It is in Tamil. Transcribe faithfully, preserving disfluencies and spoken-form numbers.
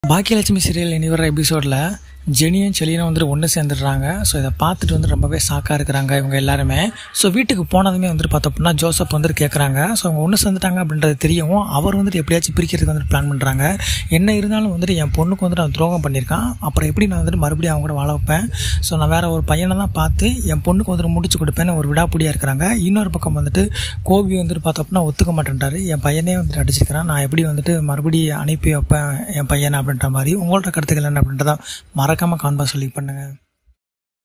பாக்கியலட்சுமி சீரியல் இனி வர எபிசோடில் ஜெனியும் செலியனும் வந்துட்டு ஒன்று சேர்ந்துடுறாங்க. ஸோ இதை பார்த்துட்டு வந்து ரொம்பவே ஷாக்காக இருக்கிறாங்க இவங்க எல்லாருமே. ஸோ வீட்டுக்கு போனதுமே வந்துட்டு பார்த்தோம்னா ஜோசப் வந்துட்டு கேட்குறாங்க. ஸோ அவங்க ஒன்று சேர்ந்துட்டாங்க அப்படின்றது தெரியவும் அவர் வந்துட்டு எப்படியாச்சும் பிரிக்கிறதுக்கு வந்துட்டு பிளான் பண்ணுறாங்க. என்ன இருந்தாலும் வந்துட்டு என் பொண்ணுக்கு வந்துட்டு அவன் துரோகம் பண்ணியிருக்கான், அப்புறம் எப்படி நான் வந்துட்டு மறுபடியும் அவங்க கூட வாழ வைப்பேன். ஸோ நான் வேறு ஒரு பையனை தான் பார்த்து என் பொண்ணுக்கு வந்துட்டு முடிச்சு கொடுப்பேன்னு ஒரு விடாப்பிடியாக இருக்கிறாங்க. இன்னொரு பக்கம் வந்துட்டு கோபி வந்துட்டு பார்த்தோம்னா ஒத்துக்க மாட்டேன்ட்டாரு. என் பையனே வந்துட்டு அடிச்சிருக்கிறான், நான் எப்படி வந்துட்டு மறுபடியும் அனுப்பி வைப்பேன் என் பையனை அப்படின்ற மாதிரி. உங்களோட கருத்துக்கள் என்ன அப்படின்றத மறக்காமல் காண்பா சொல்லி பண்ணுங்கள்.